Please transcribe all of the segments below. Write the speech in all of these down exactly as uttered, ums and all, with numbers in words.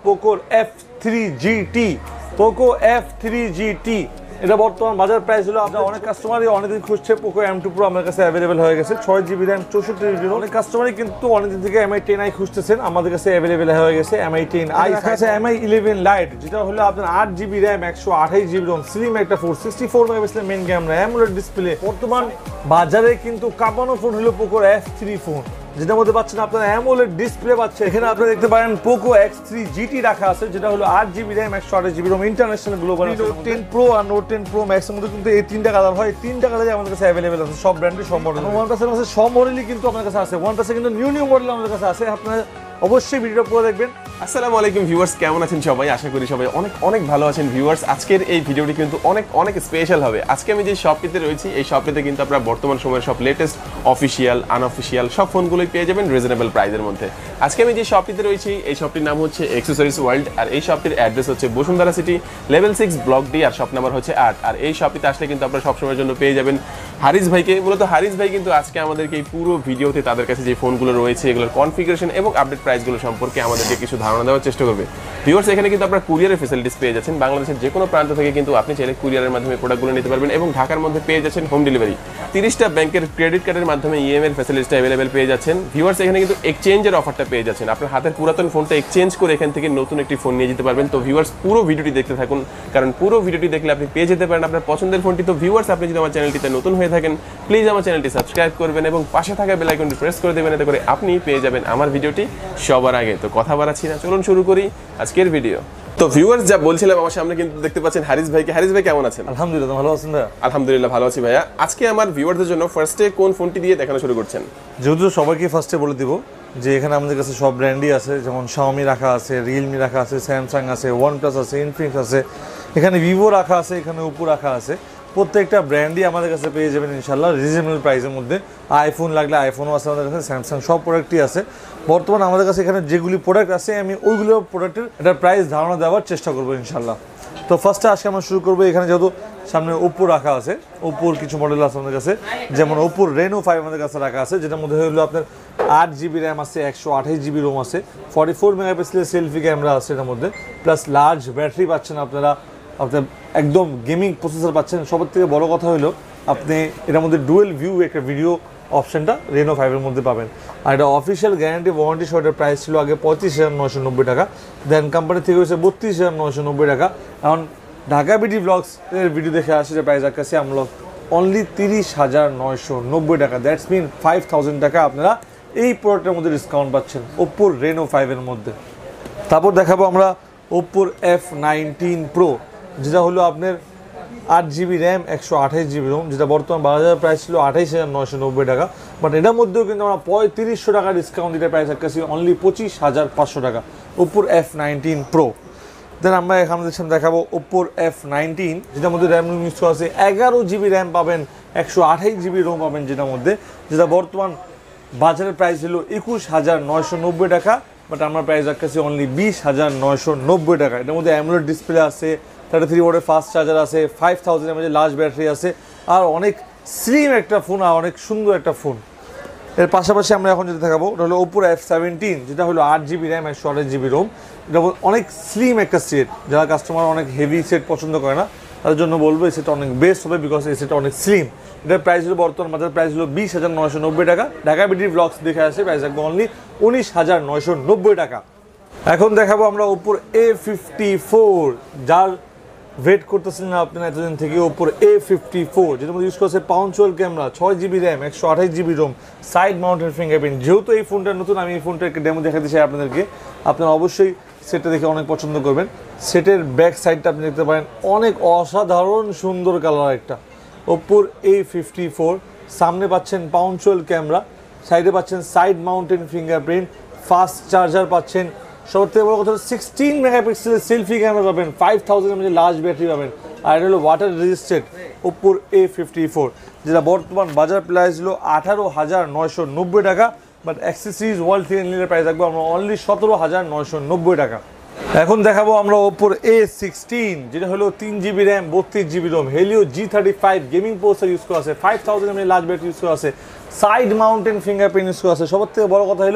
Poco F three G T Poco F three G T এটা বর্তমান বাজার price হলো আপনার অনেক কাস্টমারই অনেকদিন খুঁজছে Poco এম টু Pro আমার কাছে অ্যাভেলেবেল হয়ে গেছে ছয় জিবি র্যাম চৌষট্টি জিবি অনেক কাস্টমারই কিন্তু অনেকদিন থেকে এম আই টেন আই খুঁজতেছেন আমাদের কাছে অ্যাভেলেবেল হয়ে গেছে এম আই টেন আই আছে এম আই ইলেভেন লাইট যেটা হলো আপনার আট জিবি র্যাম একশো আঠাশ জিবি রোম স্লিম একটা ফোর সিক্সটি ফোর মেগাপিক্সেলের মেইন ক্যামেরা অ্যামোলেড ডিসপ্লে বর্তমান বাজারে কিন্তু কাঁপানো ফোন হলো Poco এফ থ্রি ফোন যেটার মধ্যে পাচ্ছেন আপনারা অ্যামোলেড ডিসপ্লে পাচ্ছেন এখানে আপনারা দেখতে পারেন Poco X three G T রাখা আছে যেটা হলো আট জিবি র্যাম একশো আঠাশ GB ROM international global Note ten pro আর নোট টেন প্রো ম্যাক্স এর মধ্যে কিন্তু এই তিনটা কালার হয় তিনটা কালারই আমাদের কাছে অ্যাভেলেবেল আছে সব ব্র্যান্ডের সব মডেল ওয়ানপ্লাস এর কাছে সব মডেলই কিন্তু আপনার কাছে আছে ওয়ানপ্লাস এর কিন্তু নিউ নিউ মডেল আমাদের কাছে আছে আপনারা অবশ্যই ভিডিওটা পুরো দেখবেন। আসসালামু আলাইকুম ভিউয়ার্স, কেমন আছেন সবাই? আশা করি সবাই অনেক অনেক ভালো আছেন ভিউয়ার্স। আজকের এই ভিডিওটি কিন্তু অনেক অনেক স্পেশাল হবে। আজকে আমি যে শপটিতে রয়েছি এই শপটিতে কিন্তু আপনারা বর্তমান সময়ের সব লেটেস্ট অফিসিয়াল আনঅফিসিয়াল সব ফোনগুলোই পেয়ে যাবেন রিজনেবল প্রাইসের মধ্যে। আজকে আমি যে শপটিতে রয়েছি এই শপটির নাম হচ্ছে অ্যাক্সেসরিজ ওয়ার্ল্ড আর এই শপটির অ্যাড্রেস হচ্ছে Bashundhara City level six block D আর শপ নাম্বার হচ্ছে আট। আর এই শপটিতে আসলে কিন্তু আপনারা সবসময়ের জন্য পেয়ে যাবেন হারিস ভাইকে। মূলত হারিস ভাই কিন্তু আজকে আমাদেরকে এই পুরো ভিডিওতে তাদের কাছে যে ফোনগুলো রয়েছে এগুলোর কনফিগারেশন এবং আপডেট প্রাইসগুলো সম্পর্কে আমাদেরকে কিছু ধারণা দেওয়ার চেষ্টা করবে। ভিউয়ার্স, এখানে কিন্তু আপনারা কুরিয়ারের ফ্যাসিলিটিস পেয়ে যাচ্ছেন। বাংলাদেশের যে কোনো প্রান্ত থেকে কিন্তু আপনি চাইলে কুরিয়ারের মাধ্যমে প্রোডাক্টগুলো নিতে পারবেন এবং ঢাকার মধ্যে পেয়ে যাচ্ছেন হোম ডেলিভারি। তিরিশটা ব্যাংকের ক্রেডিট কার্ডের মাধ্যমে ইএমআই এর ফ্যাসিলিটিসটা অ্যাভেলেবেল পেয়ে যাচ্ছেন। ভিউয়ার্স, এখানে কিন্তু এক্সচেঞ্জের অফারটা পেয়ে যাচ্ছেন। আপনার হাতের পুরাতন ফোনটা এক্সচেঞ্জ করে এখান থেকে নতুন একটি ফোন নিয়ে যেতে পারবেন। তো ভিউয়ার্স, পুরো ভিডিওটি দেখতে থাকুন কারণ পুরো ভিডিওটি দেখলে আপনি পেয়ে যেতে পারেন আপনার পছন্দের ফোনটি। তো ভিউয়ার্স, আপনি যদি আমার চ্যানেলটিতে নতুন হয়ে থাকেন প্লিজ আমার চ্যানেলটি সাবস্ক্রাইব করবেন এবং পাশে থাকা বেল আইকনটি প্রেস করে দেবেন, এতে করে আপনি পেয়ে যাবেন আমার ভিডিওটি সবার আগে। তো কথা বাড়াচ্ছি না, চলুন শুরু করি আজকের ভিডিও। তো ভিউয়ার্স, যা বলছিলাম আমার সামনে কিন্তু দেখতে পাচ্ছেন হারিস ভাইকে। হারিস ভাই কেমন আছেন? আলহামদুলিল্লাহ ভালো আছেন ভাইয়া? আলহামদুলিল্লাহ ভালো আছি ভাইয়া। আজকে আমার ভিউয়ারদের জন্য ফার্স্টে কোন ফোনটি দিয়ে দেখানো শুরু করছেন? যেহেতু সবাইকে ফার্স্টে বলে দিব যে এখানে আমাদের কাছে সব ব্র্যান্ডই আছে, যেমন xiaomi রাখা আছে, realme রাখা আছে, স্যামসাং আছে, ওয়ানপ্লাস আছে, ইনফিনিক্স আছে, এখানে ভিভো রাখা আছে, এখানে ওপো রাখা আছে। প্রত্যেকটা ব্র্যান্ডই আমাদের কাছে পেয়ে যাবেন ইনশাল্লাহ রিজনেবল প্রাইসের মধ্যে। আইফোন লাগলে আইফোনও আছে আমাদের কাছে, স্যামসাং সব প্রোডাক্টই আছে। বর্তমানে আমাদের কাছে এখানে যেগুলি প্রোডাক্ট আছে আমি ওইগুলো প্রোডাক্টের একটা প্রাইস ধারণা দেওয়ার চেষ্টা করবো ইনশাল্লাহ। তো ফার্স্টে আজকে আমরা শুরু করবো, এখানে যেহেতু সামনে ওপো রাখা আছে, ওপোর কিছু মডেল আছে আমাদের কাছে, যেমন ওপোর রেনো ফাইভ আমাদের কাছে রাখা আছে যেটার মধ্যে হলো আপনার আট জিবি র্যাম আছে, একশো আঠাশ জিবি রোম আছে, ফর্টি ফোর মেগাপিক্সেলের সেলফি ক্যামেরা আছে এটার মধ্যে, প্লাস লার্জ ব্যাটারি পাচ্ছেন আপনারা, আপনার একদম গেমিং প্রসেসর পাচ্ছেন। সবার থেকে বড় কথা হলো আপনি এটার মধ্যে ডুয়েল ভিউ একটা ভিডিও অপশনটা রেনো ফাইভের মধ্যে পাবেন। আর এটা অফিসিয়াল গ্যারান্টি ওয়ারেন্টি সহ এটার প্রাইস ছিল আগে পঁয়ত্রিশ হাজার নয়শো নব্বই টাকা, দেন কোম্পানি থেকে হয়েছে বত্রিশ হাজার নয়শো নব্বই টাকা। এখন ঢাকা বিডি ব্লগস এর ভিডিও দেখে আসে যে প্রাইস আকাশে আমরা অনলি তিরিশ হাজার নয়শো নব্বই টাকা, দ্যাটস মিন ফাইভ থাউজেন্ড টাকা আপনারা এই প্রোডাক্টের মধ্যে ডিসকাউন্ট পাচ্ছেন ওপ্পোর রেনো ফাইভের মধ্যে। তারপর দেখাবো আমরা ওপ্পোর এফ নাইনটিন প্রো যেটা হলো আপনার আট জিবি র্যাম একশো আঠাশ জিবি রোম, যেটা বর্তমান বাজার প্রাইস ছিল আঠাইশ হাজার নয়শো নব্বই টাকা, বাট এটার মধ্যেও কিন্তু আমরা পঁয়ত্রিশশো টাকা ডিসকাউন্ট দিতে প্রাইস আকাশি অনলি পঁচিশ হাজার পাঁচশো টাকা ওপ্পোর এফ নাইনটিন প্রো। দেন আমরা এখানে সামনে দেখাবো ওপ্পোর এফ নাইনটিন যেটার মধ্যে র্যাম মিক্স আছে, এগারো জিবি র্যাম পাবেন, একশো আঠাশ জিবি রোম পাবেন যেটার মধ্যে, যেটা বর্তমান বাজারের প্রাইস ছিল একুশ হাজার নয়শো নব্বই টাকা, বাট আমার প্রাইস রাখতেছি অনলি বিশ হাজার নয়শো নব্বই টাকা। এটার মধ্যে অ্যামোলেড ডিসপ্লে আছে, থার্টি থ্রি ওয়াটের ফাস্ট চার্জার আছে, five thousand mAh large battery আছে, আর অনেক স্লিম একটা ফোন আর অনেক সুন্দর একটা ফোন। এর পাশাপাশি আমরা এখন যেটা দেখাবো ওটা হলো ওপ্পোর এফ সেভেন্টিন যেটা হলো আট জিবি র্যাম একশো আঠাশ জিবি রোম। এটা অনেক স্লিম একটা সেট, যারা কাস্টমার অনেক হেভি সেট পছন্দ করে না তার জন্য বলবো এই সেটটা অনেক বেস্ট হবে, বিকজ এই সেটটা অনেক স্লিম। এটার প্রাইস হলো বর্তমান বাজার প্রাইস হলো বিশ হাজার নয়শো নব্বই টাকা। ঢাকা বিডি ব্লগস দেখে আসে প্রাইস রাখবো অনলি উনিশ হাজার নয়শো নব্বই টাকা। এখন দেখাবো আমরা ওপ্পোর এ ফিফটি ফোর, যার ওয়েট করতেছেন না আপনারা এতদিন থেকে, ওপর এ ফিফটি ফোর যেটার মধ্যে ইউজ করছে পাউন্ডচুয়াল ক্যামেরা, ছয় জিবি র্যাম একশো আঠাশ GB ROM, side mounted fingerprint. যেহেতু এই ফোনটা নতুন আমি এই ফোনটা একটা ডেমো দেখাতে চাই আপনাদেরকে, আপনারা অবশ্যই সেটটা দেখে অনেক পছন্দ করবেন। সেটের ব্যাক সাইডটা আপনি দেখতে পারেন অনেক অসাধারণ সুন্দর কালার একটা ওপ্পোর এ ফিফটি ফোর। সামনে পাচ্ছেন পাউন্ডচুয়াল ক্যামেরা, সাইডে পাচ্ছেন side mounted fingerprint, fast charger পাচ্ছেন, সব থেকে বড় কথা হলো সিক্সটিন মেগাপিক্সেলের সেলফি ক্যামেরা পাবেন, five thousand mAh large battery পাবেন, আর এটা হলো ওয়াটার রেজিস্টেড ওপ্পোর এ ফিফটি ফোর যেটা বর্তমান বাজার প্রাইস হলো আঠারো হাজার নয়শো নব্বই টাকা, বাট অ্যাক্সেসরিজ ওয়ার্ল্ড থেকে নিলে প্রাইস রাখবো আমরা অনলি সতেরো হাজার নয়শো নব্বই টাকা। এখন দেখাবো আমরা ওপ্পোর এ সিক্সটিন যেটা হলো তিন জিবি র্যাম বত্রিশ GB ROM, Helio G thirty five gaming processor use করা আছে, five thousand mAh large battery use করা আছে, সাইড মাউন্টেন ফিঙ্গারপ্রিন্ট ইউজ করা আছে। সবার থেকে বড় কথা হলো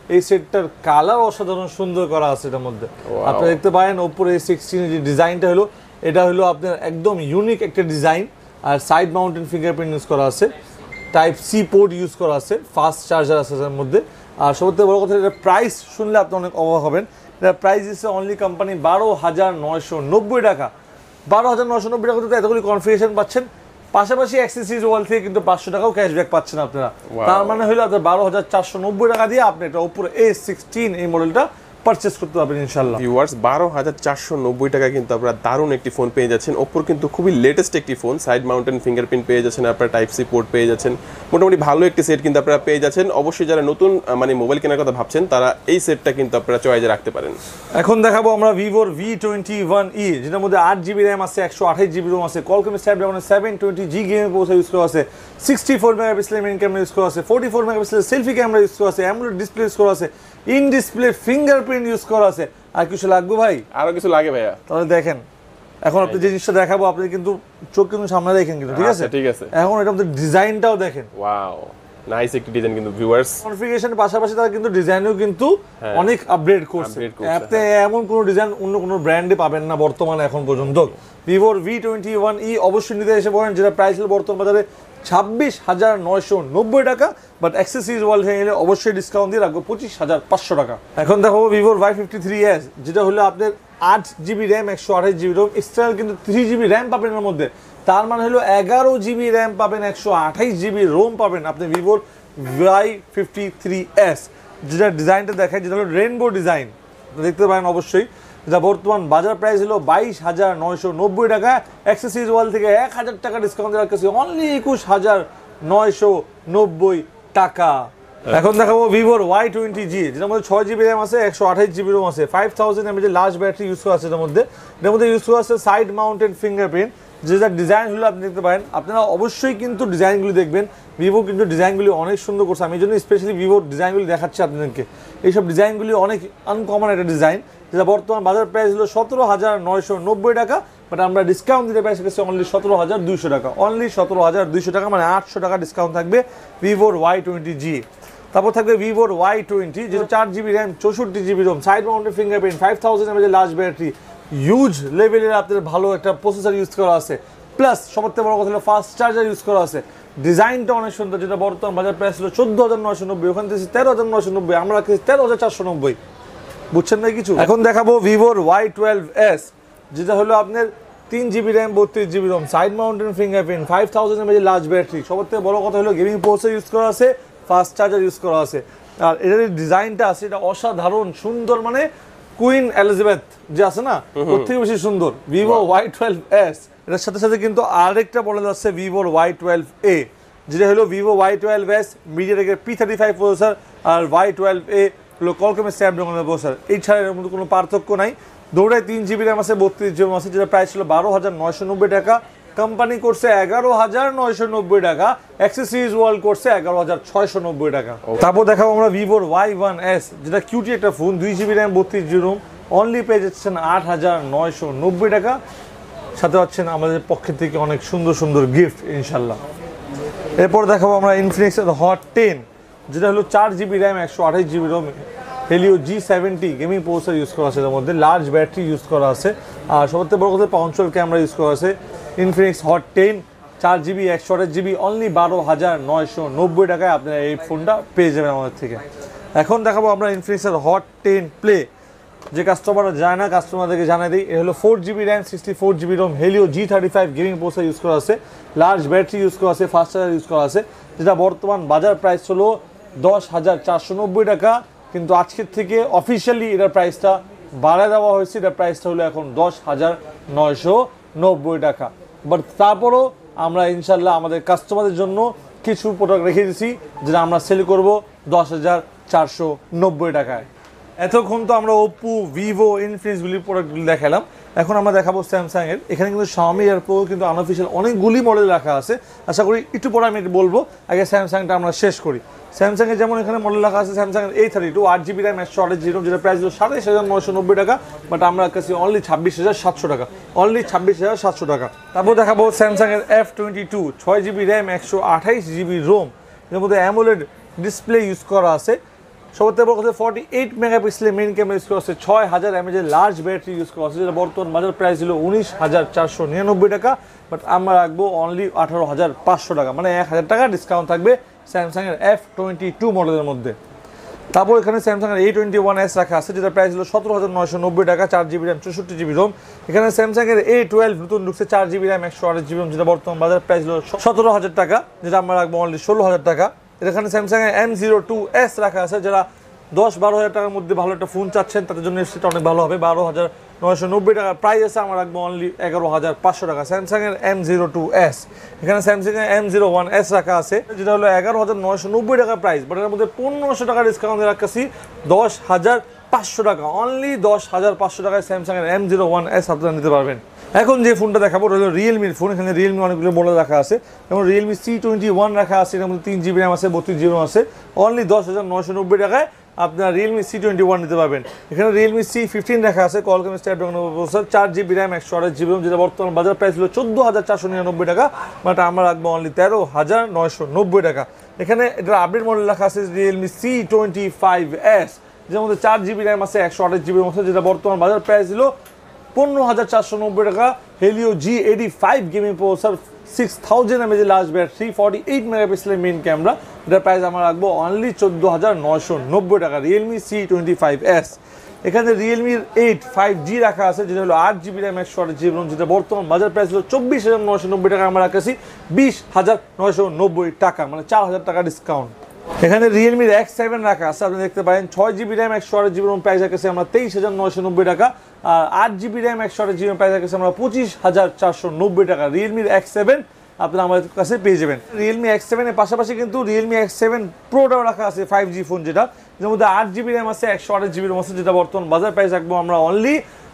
এই সেটটার কালার অসাধারণ সুন্দর করা আছে এটার মধ্যে। আপনারা দেখতে পারেন ওপ্পোর এই সিক্সটিন যে ডিজাইনটা হলো, এটা হলো আপনার একদম ইউনিক একটা ডিজাইন। আর সাইড মাউন্টেন ফিঙ্গারপ্রিন্ট ইউজ করা আছে, টাইপ সি পোর্ট ইউজ করা আছে, ফাস্ট চার্জার আছে এর মধ্যে। আর সবথেকে বড় কথা, এটা প্রাইস শুনলে আপনি অনেক অবাক হবেন। এটা প্রাইস দিচ্ছে অনলি কোম্পানি বারো হাজার নয়শো নব্বই টাকা। বারো হাজার নয়শো নব্বই টাকা তো এতগুলি কনফিগারেশন পাচ্ছেন, পাশাপাশি অ্যাক্সেসরিজ ওয়াল থেকে কিন্তু পাঁচশো টাকাও ক্যাশব্যাক পাচ্ছেন আপনারা। তার মানে হলো আপনার বারো হাজার চারশো নব্বই টাকা দিয়ে আপনি এটা ওপ্পোর এ সিক্সটিন এই মডেলটা পারচেজ করতে পারবেন ইনশাআল্লাহ। ভিউয়ার্স, বারো হাজার চারশো নব্বই টাকা কিন্তু আপনারা দারুণ একটি ফোন পেয়ে যাচ্ছেন। ওপ্পোর কিন্তু খুবই লেটেস্ট একটি ফোন, সাইড মাউন্টেন ফিঙ্গারপ্রিন্ট পেয়ে যাচ্ছেন, আপনারা টাইপ সি পোর্ট পেয়ে যাচ্ছেন, মোটামুটি ভালো একটি সেট কিন্তু আপনারা পেয়ে যাচ্ছেন। অবশ্যই যারা নতুন মানে মোবাইল কেনার কথা ভাবছেন তারা এই সেটটা কিন্তু আপনারা চয়েজে রাখতে পারেন। এখন দেখাবো আমরা ভিভোর ভি টোয়েন্টি ওয়ান ই, যেটার মধ্যে আট জিবি র্যাম আছে, একশো আঠাশ জিবি রোম আছে, কলকমের স্ন্যাপড্রাগনের সেভেন টোয়েন্টি জি গেমের প্রসেসর ইউজ করা আছে, সিক্সটি ফোর মেগাপিক্সেলের মেইন ক্যামেরা ইউজ করা আছে, ফোর্টি ফোর মেগাপিক্সেলের সেলফি ক্যামেরা ইউজ করা আছে, অ্যামোলেড ডিসপ্লে ইউজ করা আছে, ইন ডিসপ্লে ফিঙ্গারপ্রিন্ট ইউজ করা আছে। আর কিছু লাগবে ভাই? আরো কিছু লাগে ভাইয়া? তাহলে দেখেন, এখন আপনি যে জিনিসটা দেখাবো আপনি কিন্তু চোখ কিন্তু সামনে দেখেন কিন্তু, ঠিক আছে? ঠিক আছে। এখন এটা আমাদের ডিজাইনটাও দেখেন, ওয়াও নাইস একটি ডিজাইন কিন্তু ভিউয়ার্স। কনফিগারেশনের পাশাপাশি তারা কিন্তু ডিজাইনও কিন্তু অনেক আপগ্রেড করছে। আপনি এমন কোনো ডিজাইন অন্য কোনো ব্র্যান্ডে পাবেন না বর্তমানে এখন পর্যন্ত। ভিভোর ভি টোয়েন্টি ওয়ান ই অবশ্যই নিতে এসে পড়েন, যেটা প্রাইস হলো বর্তমান বাজারে ছাব্বিশ হাজার নয়শো নব্বই টাকা, বাট অ্যাক্সেসরিজ ওয়ার্ল্ড থেকে গেলে অবশ্যই ডিসকাউন্ট দিয়ে রাখবো পঁচিশ হাজার পাঁচশো টাকা। এখন দেখো ভিভোর ওয়াই ফিফটি থ্রি এস, যেটা হলো আপনার আট জিবি র্যাম, একশো আঠাশ জিবি রোম, এক্সটার্নাল কিন্তু থ্রি জিবি র্যাম পাবেন এর মধ্যে। তার মানে হলো এগারো জিবি র্যাম পাবেন, একশো আঠাশ জিবি রোম পাবেন আপনি ভিভোর ওয়াই ফিফটি থ্রি এস, যেটা ডিজাইনটা দেখায়, যেটা হলো রেইনবো ডিজাইন, দেখতে পারেন অবশ্যই। যেটা বর্তমান বাজার প্রাইস হলো বাইশ হাজার নয়শো নব্বই টাকা, অ্যাক্সেসরিজ ওয়াল থেকে এক হাজার টাকা ডিসকাউন্ট দেওয়ার কাছে অনলি একুশ হাজার নয়শো নব্বই টাকা। এখন দেখাবো ভিভোর ওয়াই টোয়েন্টি জি, যেটার মধ্যে ছয় জিবি র্যাম আছে, একশো আঠাশ জিবি রোম আছে, five thousand mAh large battery use করা আছে এটার মধ্যে। এটার মধ্যে ইউজ করা আছে সাইড মাউন্টেড ফিঙ্গারপ্রিন্ট, যেটা ডিজাইনগুলো আপনি দেখতে পারেন। আপনারা অবশ্যই কিন্তু ডিজাইনগুলি দেখবেন, ভিভো কিন্তু ডিজাইনগুলি অনেক সুন্দর করছে। আমি এই জন্য স্পেশালি ভিভোর ডিজাইনগুলি দেখাচ্ছি আপনাদেরকে। এইসব ডিজাইনগুলি অনেক আনকমন একটা ডিজাইন, যেটা বর্তমান বাজার প্রাইস হলো সতেরো হাজার নয়শো নব্বই টাকা, বাট আমরা ডিসকাউন্ট দিতে প্রাইস গেছে অনলি সতেরো হাজার দুইশো টাকা, অনলি সতেরো হাজার দুইশো টাকা, মানে আটশো টাকা ডিসকাউন্ট থাকবে ভিভোর ওয়াই টোয়েন্টি জি। তারপর থাকবে ভিভোর ওয়াই টোয়েন্টি, যেটা চার জিবি র্যাম, চৌষট্টি GB ROM, side mounted fingerprint, five thousand mAh large battery, huge লেভেলের আপনাদের ভালো একটা প্রসেসর ইউজ করা আছে, প্লাস সবথেকে বড় কথা হলো ফাস্ট চার্জার ইউজ করা আছে। ডিজাইনটা অনেক সুন্দর, যেটা বর্তমান বাজার প্রাইস হলো চোদ্দ হাজার নয়শো নব্বই, ওখান থেকে তেরো হাজার নয়শো নব্বই, আমরা রাখছি তেরো হাজার চারশো নব্বই। বুঝছেন না কিছু? এখন দেখাবো ভিভোর ওয়াই টুয়েলভ এস, যেটা হলো আপনার তিন জিবি র্যাম, বত্রিশ GB ROM, side mountain fingerprint, five thousand mAh large battery, সবথেকে বড় কথা হলো গেমিং প্রসেসর ইউজ করা আছে, ফাস্ট চার্জার ইউজ করা আছে। আর এটার ডিজাইনটা আছে, এটা অসাধারণ সুন্দর, মানে কুইন এলিজাবেথ যে আছে না, ওর থেকে বেশি সুন্দর ভিভো ওয়াই টুয়েলভ এস। এটার সাথে সাথে কিন্তু আরেকটা মডেল আছে ভিভোর ওয়াই টুয়েলভ এ, যেটা হলো ভিভো ওয়াই টুয়েলভ এস মিডিয়াটেকের পি থার্টি ফাইভ প্রসেসর, আর ওয়াই টুয়েলভ এ হলো কলকমের স্ন্যাপড্রাগনের প্রসেসর। এই ছাড়া এর মধ্যে কোনো পার্থক্য নাই। দৌড়ায় তিন জিবি র্যাম আছে, বত্রিশ জিবি আছে, যেটা প্রাইস ছিল বারো হাজার নয়শো নব্বই টাকা, কোম্পানি করছে এগারো হাজার নয়শো নব্বই টাকা, অ্যাক্সেসরিজ ওয়ার্ল্ড করছে এগারো হাজার ছয়শো নব্বই টাকা। তারপর দেখাবো আমরা ভিভোর ওয়াই ওয়ান এস, যেটা কিউটি একটা ফোন, দুই জিবি র্যাম, বত্রিশ জিবি রোম, অনলি পেয়ে যাচ্ছেন আট হাজার নয়শো নব্বই টাকা, সাথে পাচ্ছেন আমাদের পক্ষে থেকে অনেক সুন্দর সুন্দর গিফট ইনশাল্লাহ। এরপর দেখাবো আমরা ইনফিনিক্সের হট টেন, যেটা হলো চার জিবি র্যাম, একশো আঠাশ GB ROM, Helio G seventy gaming processor use করা আছে, এর মধ্যে লার্জ ব্যাটারি ইউজ করা আছে, আর সবথেকে বড় কথা পাউন্সল ক্যামেরা ইউজ করা আছে। ইনফিনিক্স হট টেন চার জিবি, একশো আঠাশ জিবি, অনলি বারো হাজার নয়শো নব্বই টাকায় আপনারা এই ফোনটা পেয়ে যাবেন আমাদের থেকে। এখন দেখাবো আমরা ইনফিনিক্সের হট টেন প্লে, যে কাস্টমাররা যায় না কাস্টমারদেরকে জানাই দিই। এ হলো four GB RAM, sixty four GB ROM, Helio G thirty five gaming processor use করা আছে, লার্জ ব্যাটারি ইউজ করা আছে, ফাস্ট চার্জার ইউজ করা আছে, যেটা বর্তমান বাজার প্রাইস হলো দশ হাজার চারশো নব্বই টাকা, কিন্তু আজকের থেকে অফিসিয়ালি এটার প্রাইসটা বাড়ায় দেওয়া হয়েছে, এটার প্রাইসটা হলো এখন দশ হাজার নয়শো নব্বই টাকা। বাট তারপরও আমরা ইনশাল্লাহ আমাদের কাস্টমারদের জন্য কিছু প্রোডাক্ট রেখে দিয়েছি, যেটা আমরা সেল করব দশ হাজার চারশো নব্বই টাকায়। এতক্ষণ তো আমরা ওপ্পো, ভিভো, ইনফিনিক্সগুলির প্রোডাক্টগুলি দেখালাম, এখন আমরা দেখাবো স্যামসাংয়ের। এখানে কিন্তু xiaomi আর Poco কিন্তু আনঅফিশিয়াল অনেকগুলি মডেল রাখা আছে, আশা করি একটু পরে আমি বলবো। আগে স্যামসাংটা আমরা শেষ করি। স্যামসাংয়ের যেমন এখানে মডেল রাখা আছে স্যামসাংয়ের এ থার্টি টু, আট জিবি র্যাম, একশো আঠাশ জিবি রোম, যেটা প্রাইস হলো সাতাইশ হাজার নয়শো নব্বই টাকা, বাট আমরা কাছে অনলি ছাব্বিশ হাজার সাতশো টাকা, অনলি ছাব্বিশ হাজার সাতশো টাকা। তারপর দেখাবো স্যামসাংয়ের এফ টোয়েন্টি টু, ছয় জিবি র্যাম, একশো আঠাইশ জিবি রোম, এর মধ্যে অ্যামোলেড ডিসপ্লে ইউজ করা আছে, সবথেকে বড় কথা ফর্টি এইট মেগাপিক্সেলের মেইন ক্যামেরা ইউজ করা হচ্ছে, ছয় হাজার এমএএচের লার্জ ব্যাটারি ইউজ করা হচ্ছে, যেটা বর্তমান বাজার প্রাইস ছিল উনিশ হাজার চারশো নিরানব্বই টাকা, বাট আমরা রাখবো অনলি আঠারো হাজার পাঁচশো টাকা, মানে এক হাজার টাকা ডিসকাউন্ট থাকবে স্যামসাংয়ের এফ টোয়েন্টি টু মডেলের মধ্যে। তারপর এখানে স্যামসাংয়ের এ টোয়েন্টি ওয়ান এস রাখা আছে, যেটা প্রাইস ছিল সতেরো হাজার নয়শো নব্বই টাকা, চার জিবি র্যাম চৌষট্টি জিবি রোম। এখানে স্যামসাংয়ের এ টুয়েলভ নতুন ঢুকছে, চার জিবি র্যাম একশো আঠাশ জিবি রোম, যেটা বর্তমান বাজার প্রাইস ছিল সতেরো হাজার টাকা, যেটা আমরা রাখবো অনলি ষোলো হাজার টাকা। এখানে স্যামসাংয়ের এম জিরো টু এস রাখা আছে, যারা দশ বারো হাজার টাকার মধ্যে ভালো একটা ফোন চাচ্ছেন তাদের জন্য সেটা অনেক ভালো হবে, বারো হাজার নয়শো নব্বই টাকা প্রাইস আছে, আমরা রাখবো অনলি এগারো হাজার পাঁচশো টাকা। স্যামসাংয়ের এম জিরো টু এস, এখানে স্যামসাংয়ের এম জিরো ওয়ান এস রাখা আছে, যেটা হলো এগারো হাজার নয়শো নব্বই টাকা প্রাইস, বাট এর মধ্যে পনেরোশো টাকা ডিসকাউন্ট রাখছি দশ হাজার পাঁচশো টাকা, অনলি দশ হাজার পাঁচশো টাকায় স্যামসাংয়ের এম জিরো ওয়ান এস আপনারা নিতে পারবেন। এখন যে ফোনটা দেখাবো ওটা হলো রিয়েলমির ফোন। এখানে রিয়েলমি অনেকগুলো মডেল রাখা আছে, যেমন রিয়েলমি সি টোয়েন্টি ওয়ান রাখা আছে, এর মধ্যে তিন জিবি র্যাম আছে, বত্রিশ জিবি র্যাম আছে, অনলি দশ হাজার নয়শো নব্বই টাকায় আপনারা রিয়েলমি সি টোয়েন্টি ওয়ান নিতে পারবেন। এখানে রিয়েলমি সি ফিফটিন রাখা আছে, কলকাম স্ন্যাপড্রাগন প্রসেসর, চার জিবি র্যাম একশো আঠাশ জিবি রোম, যেটা বর্তমান বাজার প্রাইস ছিল চোদ্দ হাজার চারশো নিরানব্বই টাকা, বাট আমরা রাখবো অনলি তেরো হাজার নয়শো নব্বই টাকা। এখানে এটার আপডেট মডেল রাখা আছে Realme C twenty five S, যার মধ্যে চার জিবি র্যাম আছে, একশো আঠাশ জিবি রোম আছে, যেটা বর্তমান বাজার প্রাইস ছিল পনেরো হাজার চারশো নব্বই টাকা। Helio G eighty five gaming processor, six thousand mAh large battery, forty eight মেগাপিক্সেলের মেইন ক্যামেরা, এটার প্রাইস আমরা রাখবো অনলি চোদ্দো হাজার নয়শো নব্বই টাকা, Realme C twenty five S. এখানে রিয়েলমির এইট ফাইভ জি রাখা আছে, যেটা হলো আট জিবি র্যাম একশো আট জিবি রোম, যেটা বর্তমান বাজার প্রাইস হলো চব্বিশ হাজার নয়শো নব্বই টাকা, আমরা রাখছি বিশ হাজার নয়শো নব্বই টাকা, মানে চার হাজার টাকা ডিসকাউন্ট। এখানে রিয়েলমির এক্স সেভেন রাখা আছে, আপনি দেখতে পারেন ছয় জিবি র্যাম একশো আট জিবি রোম, প্রাইস রাখছি আমরা তেইশ হাজার নয়শো নব্বই টাকা, আর আট জিবি র্যাম একশো আট জিবি প্রাইস রাখছি আমরা পঁচিশ হাজার চারশো নব্বই টাকা। রিয়েলমির এক্স সেভেন আপনারা আমাদের কাছে পেয়ে যাবেন। রিয়েলমি এক্স সেভেনের পাশাপাশি কিন্তু রিয়েলমি এক্স সেভেন প্রোটাও রাখা আছে, ফাইভ জি ফোন, যেটা যার মধ্যে আট জিবি র্যাম আছে, একশো আঠাশ জিবি রোম আছে, যেটা বর্তমান বাজার প্রাইস রাখবো আমরা অনলি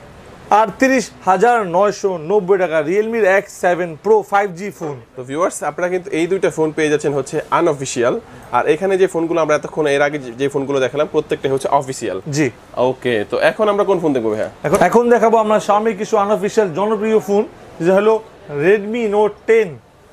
আটত্রিশ হাজার নয়শো নব্বই টাকা, রিয়েলমির X seven pro five G phone. তো ভিউয়ার্স, আপনারা কিন্তু এই দুইটা ফোন পেয়ে যাচ্ছেন হচ্ছে আনঅফিশিয়াল, আর এখানে যে ফোনগুলো আমরা এতক্ষণ এর আগে যে ফোনগুলো দেখালাম প্রত্যেকটা হচ্ছে অফিসিয়াল। জি ওকে, তো এখন আমরা কোন ফোন দেখবো ভাইয়া? এখন এখন দেখাবো আমরা Xiaomi কিছু আনঅফিশিয়াল জনপ্রিয় ফোন, যেটা হলো রেডমি নোট টেন,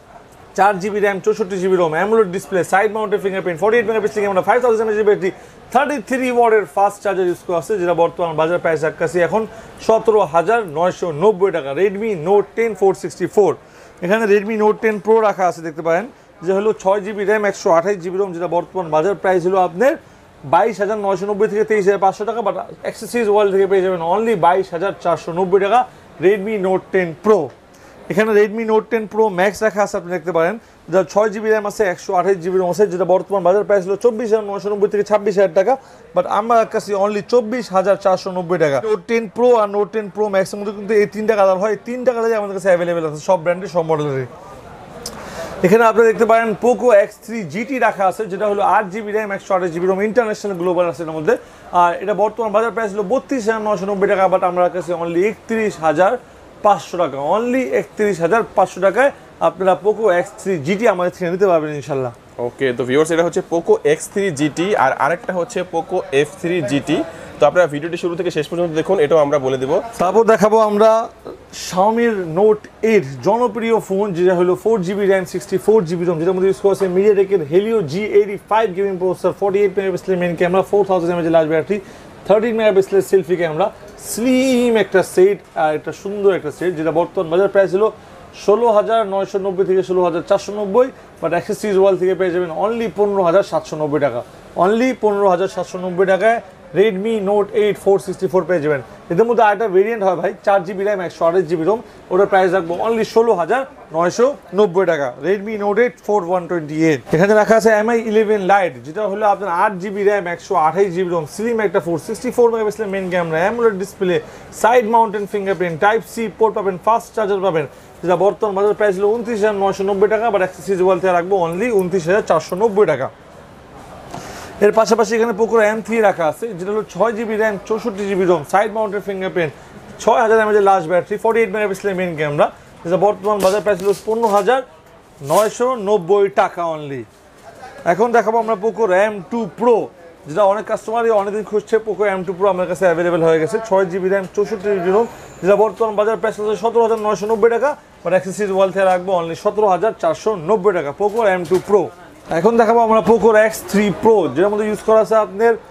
চার জিবি র্যাম চৌষট্টি GB ROM, AMOLED display, side mounted fingerprint, forty eight megapixel camera, five thousand mAh battery, thirty three ওয়াটের ফাস্ট চার্জার ইউজ করা আছে, যেটা বর্তমান বাজার প্রাইস রাখছি এখন সতেরো হাজার নয়শো নব্বই টাকা, Redmi Note ten four sixty four. এখানে রেডমি নোট টেন প্রো রাখা আছে, দেখতে পারেন, যে হলো ছয় জিবি র্যাম একশো আঠাশ জিবি রোম, যেটা বর্তমান বাজার প্রাইস হলো আপনার বাইশ হাজার নয়শো নব্বই থেকে তেইশ হাজার পাঁচশো টাকা, বাট অ্যাক্সেসরিজ ওয়ার্ল্ড থেকে পেয়ে যাবেন অনলি বাইশ হাজার চারশো নব্বই টাকা, রেডমি নোট টেন প্রো। এখানে Redmi Note ten pro max রাখা আছে, আপনি দেখতে পারেন, যার ছয় জিবি র্যাম আছে, একশো আঠাশ জিবি রোম আছে, যেটা বর্তমান বাজার প্রাইস হলো চব্বিশ হাজার নয়শো নব্বই থেকে ছাব্বিশ হাজার টাকা, বাট আমার কাছে অনলি চব্বিশ হাজার চারশো নব্বই টাকা। নোট টেন প্রো আর নোট টেন প্রো ম্যাক্সের মধ্যে কিন্তু এই তিনটা কালার হয়, তিনটা কালারই আমাদের কাছে অ্যাভেলেবেল আছে, সব ব্র্যান্ডের সব মডেলেরই। এখানে আপনি দেখতে পারেন পোকো এক্স থ্রি জিটি রাখা আছে, যেটা হলো আট জিবি র্যাম একশো আঠাশ জিবি রোম, ইন্টারন্যাশনাল গ্লোবাল আছে এর মধ্যে, আর এটা বর্তমান বাজার প্রাইস হলো বত্রিশ হাজার নয়শো নব্বই টাকা, বাট আমরা কাছে অনলি একত্রিশ হাজার পাঁচশো টাকা, অনলি একত্রিশ হাজার পাঁচশো টাকায় আপনারা পোকো এক্স থ্রি জিটি আমাদের থেকে নিতে পারবেন ইনশাল্লাহ। ওকে, তো ভিউয়ার্স, এটা হচ্ছে পোকো এক্স থ্রি জিটি, আর আরেকটা হচ্ছে পোকো এফ থ্রি জিটি। তো আপনারা ভিডিওটি শুরু থেকে শেষ পর্যন্ত দেখুন, এটাও আমরা বলে দেবো। তারপর দেখাবো আমরা Xiaomiর নোট এইট জনপ্রিয় ফোন, যেটা হলো four GB RAM sixty four GB ROM, যেটার মধ্যে ইউজ করেছে মিডিয়াটেকের Helio G eighty five gaming processor, forty eight মেগাপিক্সেলের main camera, four thousand mAh large battery, thirteen মেগাপিক্সেলের সেলফি ক্যামেরা, স্লিম একটা সেট, আর একটা সুন্দর একটা সেট, যেটা বর্তমান বাজার প্রাইস হলো ষোলো হাজার নয়শো নব্বই থেকে ষোলো হাজার চারশো নব্বই, বাট অ্যাক্সেসরিজ ওয়ার্ল্ড থেকে পেয়ে যাবেন অনলি পনেরো হাজার সাতশো নব্বই টাকা, অনলি পনেরো হাজার সাতশো নব্বই টাকায় Redmi Note eight four sixty four পেয়ে যাবেন। এদের মধ্যে আরেকটা ভেরিয়েন্ট হয় ভাই, চার জিবি র্যাম একশো আঠাশ জিবি রোম, ওটার প্রাইস রাখবো অনলি ষোলো হাজার নয়শো নব্বই টাকা, Redmi Note eight four one twenty eight. এখানে রাখা আছে এমআই ইলেভেন লাইট, যেটা হলো আপনার আট জিবি র্যাম একশো আঠাশ জিবি রোম, স্লিম একটা ফোর সিক্সটি ফোর মেগাপিক্সেলের main camera, AMOLED display, side mountain fingerprint, type C port পাবেন, ফাস্ট চার্জার পাবেন, যেটা বর্তমান বাজার প্রাইস হলো উনত্রিশ হাজার নয়শো নব্বই টাকা, বাট অ্যাক্সেসরিজ ওয়ার্ল্ড থেকে রাখবো অনলি উনত্রিশ হাজার চারশো নব্বই টাকা। এর পাশাপাশি এখানে পোকো এম থ্রি রাখা আছে, যেটা হলো ছয় জিবি র্যাম চৌষট্টি GB ROM, side mounted fingerprint, ছয় হাজার mAh large battery, forty eight মেগাপিক্সেলের মেইন ক্যামেরা, যেটা বর্তমান বাজার প্রাইস হলো পনেরো হাজার নয়শো নব্বই টাকা অনলি। এখন দেখাবো আমরা পোকো এম টু প্রো, যেটা অনেক কাস্টমারই অনেকদিন খুঁজছে, পোকো এম টু প্রো আমার কাছে অ্যাভেলেবেল হয়ে গেছে, ছয় জিবি র্যাম চৌষট্টি জিবি রোম, যেটা বর্তমান বাজার প্রাইস হচ্ছে সতেরো হাজার নয়শো নব্বই টাকা, বাট অ্যাক্সেসরিজ ওয়ার্ল্ড থেকে রাখবো অনলি সতেরো হাজার চারশো নব্বই টাকা, পোকো এম টু প্রো। এখন দেখাবো আমরা পোকো এক্স থ্রি প্রো, যেটার মধ্যে ইউজ করা আছে আপনার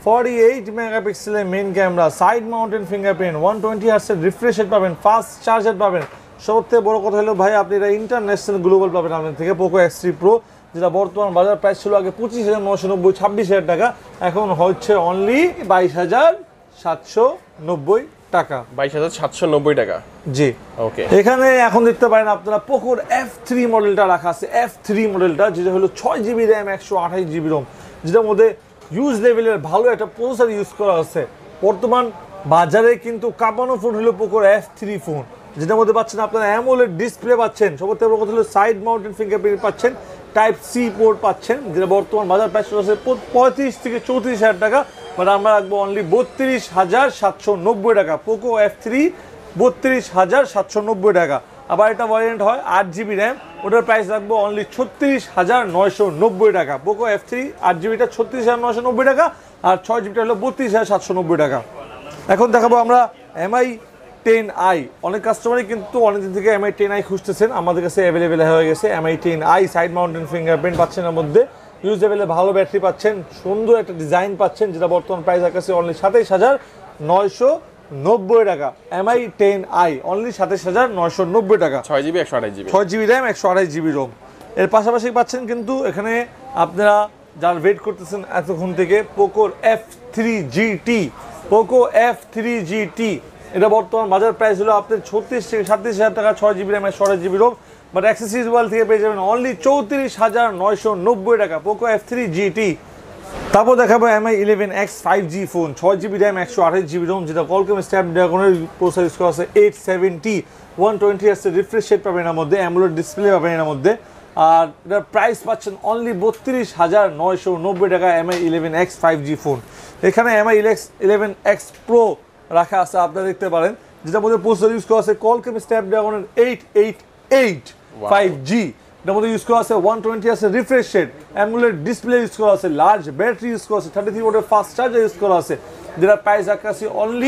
forty-eight মেগাপিক্সেলের main camera, side mountain fingerprint, one twenty হার্টসের রিফ্রেশ রেট পাবেন, ফাস্ট চার্জার পাবেন। সবথেকে বড় কথা হলো ভাই আপনি এটা ইন্টারন্যাশনাল গ্লোবাল পাবেন আমাদের থেকে পোকো এক্স থ্রি প্রো, যেটা বর্তমান বাজার প্রাইস ছিল আগে পঁচিশ হাজার নশো নব্বই ছাব্বিশ হাজার টাকা, এখন হচ্ছে অনলি বাইশ হাজার সাতশো নব্বই টাকা। বাইশ হাজার সাতশো নব্বই টাকা, জি ওকে। এখানে এখন দেখতে পারেন আপনারা পোকোর এফ থ্রি মডেলটা রাখা আছে, এফ থ্রি মডেলটা যেটা হলো ছয় জিবি র্যাম একশো আঠাশ জিবি রোম, যেটার মধ্যে ইউজ লেভেলের ভালো একটা প্রসেসর ইউজ করা আছে। বর্তমান বাজারে কিন্তু কাঁপানো ফোন হলো পোকোর এফ থ্রি ফোন, যেটার মধ্যে পাচ্ছেন আপনারা অ্যামোলেড ডিসপ্লে পাচ্ছেন, সবথেকে বড় কথা হলো সাইড মাউন্টেন ফিঙ্গারপ্রিন্ট পাচ্ছেন, টাইপ সি পোর্ট পাচ্ছেন, যেটা বর্তমান বাজার প্রাইস আছে পঁয়ত্রিশ থেকে চৌত্রিশ হাজার টাকা, বাট আমরা রাখবো অনলি বত্রিশ হাজার সাতশো নব্বই টাকা। পোকো এফ থ্রি বত্রিশ হাজার সাতশো নব্বই টাকা। আবার এটা ভ্যারিয়েন্ট হয় আট জিবি র্যাম, ওটার প্রাইস রাখবো অনলি ছত্রিশ হাজার নয়শো নব্বই টাকা। পোকো এফ থ্রি আট জিবিটা ছত্রিশ হাজার নয়শো নব্বই টাকা, আর ছয় জিবিটা হলো বত্রিশ হাজার সাতশো নব্বই টাকা। এখন দেখাবো আমরা এমআই টেন আই। অনেক কাস্টমারই কিন্তু অনেকদিন থেকে এমআই টেন আই খুঁজতেছেন, আমাদের কাছে অ্যাভেলেবেল হয়ে গেছে Mi ten i. Side mountain fingerprint পাচ্ছেন, এর মধ্যে ইউজ লেভেলে ভালো ব্যাটারি পাচ্ছেন, সুন্দর একটা ডিজাইন পাচ্ছেন, যেটা বর্তমান প্রাইস আছে অনলি সাতাইশ হাজার নয়শো নব্বই টাকা। এমআই টেন আই অনলি সাতাইশ হাজার নয়শো নব্বই টাকা, ছয় জিবি একশো আঠাশ জিবি ছয় জিবি র্যাম একশো আঠাশ জিবি রোম। এর পাশাপাশি পাচ্ছেন কিন্তু এখানে আপনারা যারা ওয়েট করতেছেন এতক্ষণ থেকে পোকোর F three GT, Poco F three GT এটা বর্তমান বাজার প্রাইস হলো আপনার ছত্রিশ থেকে সাতত্রিশ হাজার টাকা, ছয় জিবি র্যাম একশো আঠাশ GB ROM, but accessories wall থেকে পেয়ে যাবেন অনলি চৌত্রিশ হাজার নয়শো নব্বই টাকা পোকো এফ থ্রি জিটি। তারপর দেখাবো Mi eleven X five G phone, ছয় জিবি র্যাম একশো আঠাশ জিবি রোম, যেটা কলকম স্ন্যাপড্রাগনের প্রসেসর ইউজ করা আছে, এইট সেভেন্টি, ওয়ান টোয়েন্টি হার্টজের রিফ্রেশ রেট পাবেন এর মধ্যে, অ্যামোলেড ডিসপ্লে পাবেন এর মধ্যে, আর এটার প্রাইস পাচ্ছেন অনলি বত্রিশ হাজার নয়শো নব্বই টাকা Mi eleven X five G phone. এখানে এমআই ইলেভেন এক্স প্রো রাখা আছে আপনারা দেখতে পারেন, যেটার মধ্যে প্রসেসর ইউজ করা আছে কলকম স্ন্যাপড্রাগনের eight eight eight five G, এটার মধ্যে ইউজ করা আছে ওয়ান টোয়েন্টি আছে refresh rate, AMOLED display use করা আছে, লার্জ ব্যাটারি ইউজ করা আছে, থার্টি থ্রি ওয়াটের ফাস্ট চার্জার ইউজ করা আছে, যেটা প্রাইস রাখা আছে only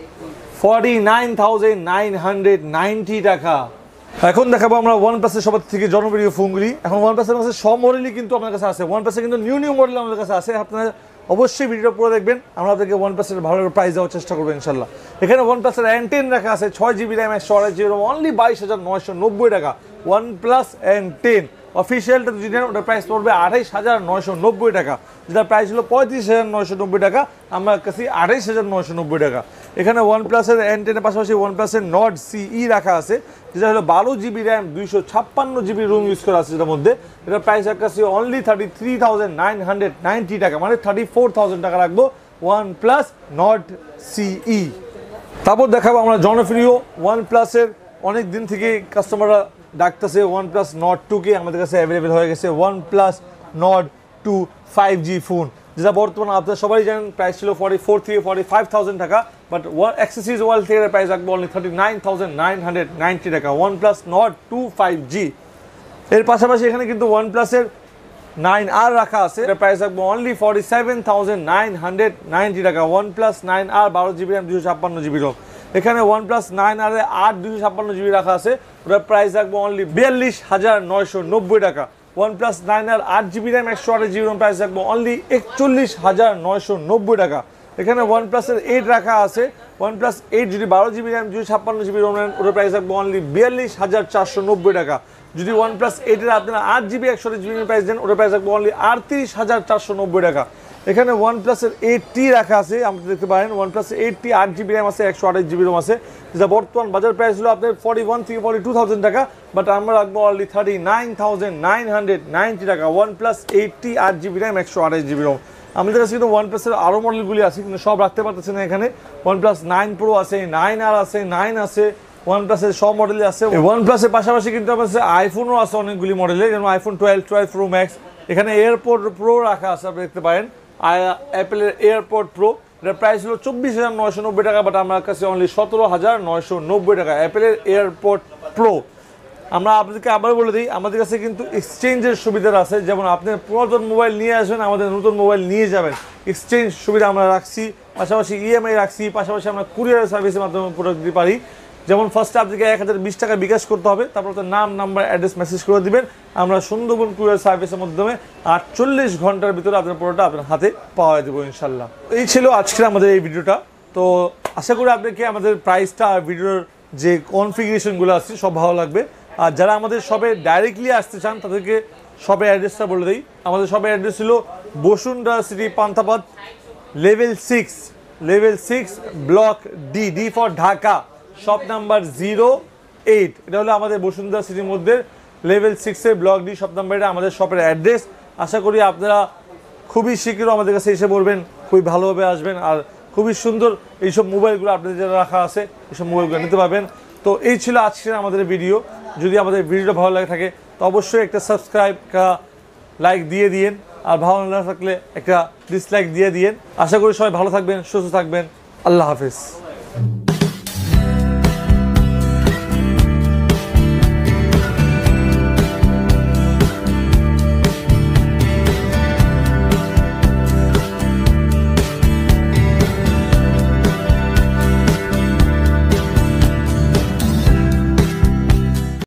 forty nine thousand nine hundred ninety টাকা। এখন দেখাবো আমরা ওয়ান প্লাসের সবার থেকে জনপ্রিয় ফোনগুলি। এখন ওয়ান প্লাসের কাছে সব মডেলই কিন্তু আপনার কাছে আছে, ওয়ান প্লাসের কিন্তু নিউ নিউ মডেল আমাদের কাছে আছে, আপনারা অবশ্যই ভিডিওটা পুরো দেখবেন, আমরা আপনাদেরকে ওয়ান প্লাসের ভালো প্রাইস দেওয়ার চেষ্টা করবো ইনশাল্লাহ। এখানে ওয়ান প্লাসের এন টেন রাখা আছে, ছয় জিবি র্যাম একশো আঠাশ জিবি রোম, অনলি বাইশ হাজার নয়শো নব্বই টাকা। ওয়ান প্লাস এন টেন অফিসিয়ালটা যদি নেন ওটার প্রাইস পড়বে আঠাইশ হাজার নয়শো নব্বই টাকা, যেটা প্রাইস হলো পঁয়ত্রিশ হাজার নয়শো নব্বই টাকা, আমার কাছে আঠাইশ হাজার নয়শো নব্বই টাকা। এখানে ওয়ান প্লাসের এন টেনের পাশাপাশি ওয়ান প্লাসের নট সিই রাখা আছে, যেটা হলো বারো জিবি র্যাম দুইশো ছাপ্পান্ন জিবি রুম ইউজ করা আছে, যেটার মধ্যে এটার প্রাইস কাছে only thirty three thousand nine hundred ninety টাকা, মানে থার্টি ফোর থাউজেন্ড টাকা রাখবো ওয়ান প্লাস নট সিই। তারপর দেখাবো আমরা জনপ্রিয় ওয়ান প্লাসের, অনেক দিন থেকে কাস্টমাররা ডাকতেছে OnePlus Nord two K, আমাদের কাছে অ্যাভেলেবেল হয়ে গেছে OnePlus Nord two five G phone, যেটা বর্তমানে আপনারা সবাই জানেন প্রাইস ছিল ফর্টি ফোর থেকে ফর্টি ফাইভ থাউজেন্ড টাকা, বাট অ্যাক্সেসরিজ ওয়াল থেকে প্রাইস রাখবো only thirty nine thousand nine hundred ninety টাকা, OnePlus Nord two five G. এর পাশাপাশি এখানে কিন্তু ওয়ান প্লাসের নাইন আর রাখা আছে, এটার প্রাইস রাখবো only forty seven thousand nine hundred ninety টাকা, ওয়ান প্লাস নাইন আর বারো জিবি র্যাম দুশো ছাপ্পান্ন জিবি রোম। এখানে ওয়ান প্লাস নাইন আর আট দুশো ছাপ্পান্ন জিবি রাখা আছে, ওটার প্রাইস রাখবো অনলি বিয়াল্লিশ হাজার নয়শো নব্বই টাকা। ওয়ান প্লাস নাইন আর আট জিবি র্যাম একশো আঠাশ জিবি রোম প্রাইস রাখবো অনলি একচল্লিশ হাজার নয়শো নব্বই টাকা। এখানে ওয়ান প্লাসের এইট রাখা আছে, ওয়ান প্লাস এইট যদি বারো জিবি র্যাম দুশো ছাপ্পান্ন জিবি রোম নেন ওটার প্রাইস রাখবো অনলি বিয়াল্লিশ হাজার চারশো নব্বই টাকা। যদি ওয়ান প্লাস এইটের আপনারা আট জিবি একশো আঠাশ জিবি প্রাইস দেন ওটার প্রাইস রাখবো অনলি আটত্রিশ হাজার চারশো নব্বই টাকা। এখানে ওয়ান প্লাসের এইট টি রাখা আছে, আপনি দেখতে পারেন ওয়ান প্লাস এইট টি আট জিবি র্যাম আছে, একশো আঠাশ জিবি রোম আছে, যেটা বর্তমান বাজার প্রাইস হলো আপনার ফর্টি ওয়ান থেকে ফর্টি টু থাউজেন্ড টাকা, বাট আমরা রাখবো only thirty nine thousand nine hundred ninety টাকা। ওয়ান প্লাস এইট টি আট জিবি র্যাম একশো আঠাশ জিবি রোম। আমাদের কাছে কিন্তু ওয়ান প্লাসের আরও মডেলগুলি আছে, কিন্তু সব রাখতে পারতেছে না এখানে। ওয়ান প্লাস নাইন প্রো আছে, নাইন আর আছে, নাইন আছে, ওয়ান প্লাসের সব মডেলই আছে। ওয়ান প্লাসের পাশাপাশি কিন্তু আমার কাছে আইফোনও আছে অনেকগুলি মডেলের, যেমন iPhone twelve twelve pro max, এখানে এয়ারপোর্ট প্রো রাখা আছে, আপনি দেখতে পারেন অ্যাপেলের এয়ারপোর্ট প্রো, এটার প্রাইস হলো চব্বিশ হাজার নয়শো নব্বই টাকা, বাট আমার কাছে অনলি সতেরো হাজার নয়শো নব্বই টাকা অ্যাপেলের এয়ারপোর্ট প্রো। আমরা আপনাদেরকে আবার বলে দিই, আমাদের কাছে কিন্তু এক্সচেঞ্জের সুবিধা আছে, যেমন আপনি পুরাতন মোবাইল নিয়ে আসবেন, আমাদের নতুন মোবাইল নিয়ে যাবেন, এক্সচেঞ্জ সুবিধা আমরা রাখছি, পাশাপাশি ইএমআই রাখছি, পাশাপাশি আমরা কুরিয়ার সার্ভিসের মাধ্যমে প্রোডাক্ট দিতে পারি। যেমন ফার্স্টে আপনাকে এক হাজার বিশ টাকা বিকাশ করতে হবে, তারপর তো নাম নাম্বার অ্যাড্রেস মেসেজ করে দিবেন, আমরা সুন্দরবন কুরিয়ার সার্ভিসের মাধ্যমে আটচল্লিশ ঘন্টার ভিতরে আপনার প্রোডাক্টটা আপনার হাতে পাওয়া দেবো ইনশাল্লাহ। এই ছিল আজকের আমাদের এই ভিডিওটা। তো আশা করি আপনাকে আমাদের প্রাইসটা আর ভিডিওর যে কনফিগারেশনগুলো আছে সব ভালো লাগবে। আর যারা আমাদের শপে ডাইরেক্টলি আসতে চান তাদেরকে শপের অ্যাড্রেসটা বলে দিই। আমাদের শপের অ্যাড্রেস ছিল Bashundhara city Panthapath, level six level six block D, D for Dhaka, shop number zero eight. এটা হলো আমাদের বসুন্ধরা সিটির মধ্যে লেভেল সিক্সের ব্লক ডি শপ নাম্বার, এটা আমাদের শপের অ্যাড্রেস। আশা করি আপনারা খুবই শীঘ্র আমাদের কাছে এসে পড়বেন, খুবই ভালোভাবে আসবেন, আর খুবই সুন্দর এইসব মোবাইলগুলো আপনাদের যারা রাখা আছে এইসব মোবাইলগুলো নিতে পারবেন। তো এই ছিল আজকের আমাদের ভিডিও। যদি আমাদের ভিডিওটা ভালো লাগে থাকে তো অবশ্যই একটা সাবস্ক্রাইব, একটা লাইক দিয়ে দিন, আর ভালো না থাকলে একটা ডিসলাইক দিয়ে দিন। আশা করি সবাই ভালো থাকবেন, সুস্থ থাকবেন। আল্লাহ হাফেজ।